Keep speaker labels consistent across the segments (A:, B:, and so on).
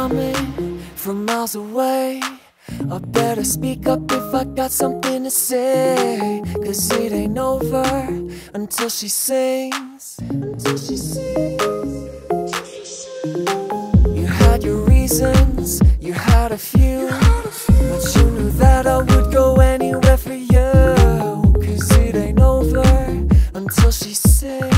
A: coming from miles away. I better speak up if I got something to say, 'cause it ain't over until she sings. You had your reasons, you had a few, but you knew that I would go anywhere for you. 'Cause it ain't over until she sings.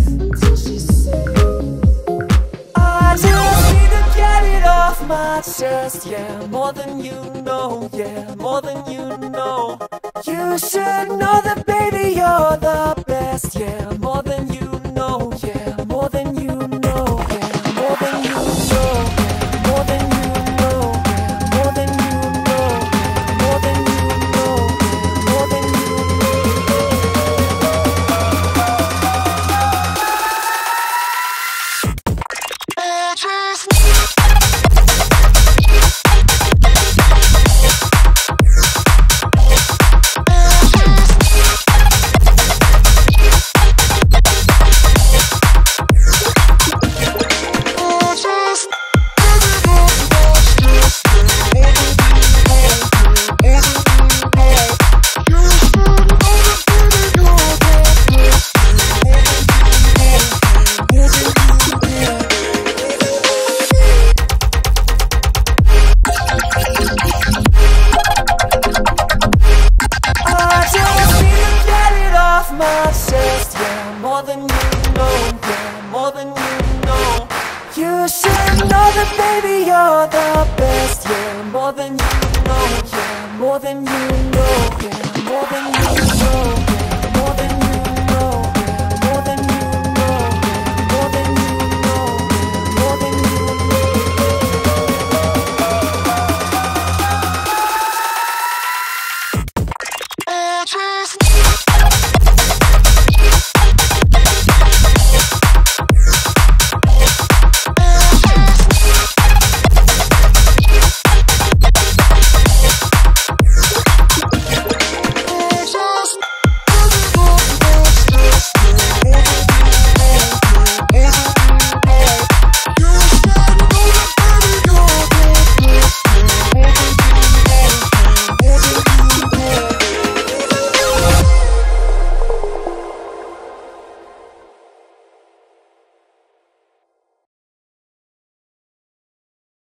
A: I just need to get it off my chest, yeah, more than you know, yeah, more than you know. You should know that, baby, you're the best, yeah, more than you know, yeah, more than you know, yeah, more than you know, yeah, more than you know, yeah, more than you know, yeah, more than you know, yeah, more than you my chest, yeah, more than you know, yeah, more than you know. You should know that, baby, you're the best, yeah, more than you know, yeah, more than you know, yeah, more than you know.